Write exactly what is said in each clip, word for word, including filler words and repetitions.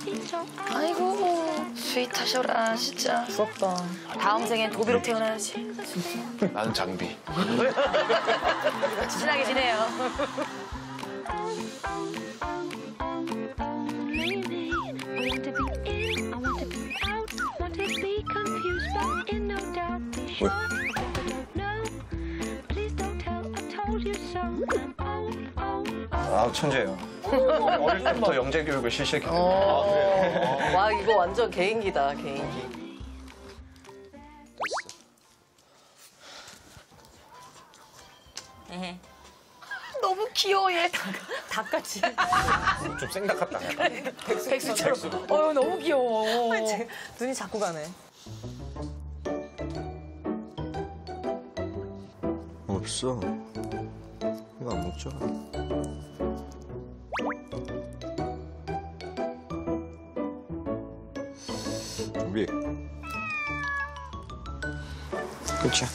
아이고 스윗하셔라 진짜. 부럽다. 다음 생엔 도비로 태어나야지. 나는 장비. 친하게 지내요. 아 천재예요. 어릴 때부터 영재 교육을 실시했기 때문에. 어. 와 이거 완전 개인기다 개인기. 너무 귀여워 얘. 닭같이. 좀 생각했다. 백수처럼. 어유 너무 귀여워. 눈이 자꾸 가네. 없어. 이거 안 먹죠? 준비. 끝이야.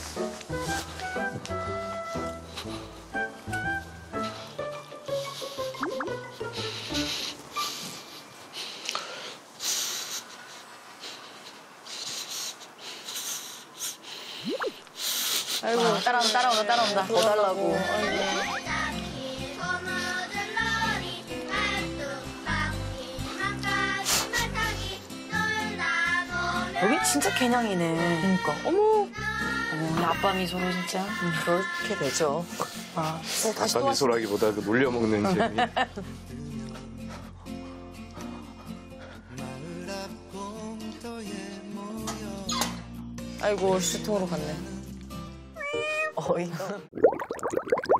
아이고 따라온다 따라온다 따라온다. 더 달라고. 여기 진짜 개냥이네. 그러니까 어머 어머 아빠 미소로 진짜. 그렇게 되죠. 아, 네, 다시 또 아빠 미소라기보다 그 놀려먹는 재미. 아이고 슈팅으로 갔네. 어이가.